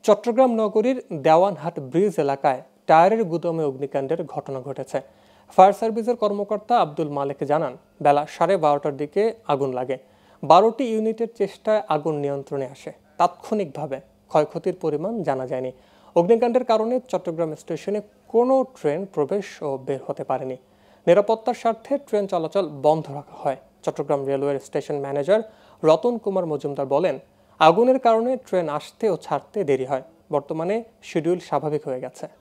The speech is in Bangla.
চট্টগ্রাম নগরীর দেওয়ানহাট ব্রিজ এলাকায় টায়ারের গুদামে অগ্নিকাণ্ডের ঘটনা ঘটেছে। ফায়ার সার্ভিসের কর্মকর্তা আব্দুল মালেক জানান, বেলা 12:30টার দিকে আগুন লাগে। 12টি ইউনিটের চেষ্টায় আগুন নিয়ন্ত্রণে আসে। তাৎক্ষণিকভাবে ক্ষয়ক্ষতির পরিমাণ জানা যায়নি। অগ্নিকাণ্ডের কারণে চট্টগ্রাম স্টেশনে কোনো ট্রেন প্রবেশ ও বের হতে পারেনি। নিরাপত্তার স্বার্থে ট্রেন চলাচল বন্ধ রাখা হয়। চট্টগ্রাম রেলওয়ের স্টেশন ম্যানেজার রতন কুমার মজুমদার বলেন, আগুনের কারণে ট্রেন আসতে ও ছাড়তে দেরি হয়। বর্তমানে শিডিউল স্বাভাবিক হয়ে গেছে।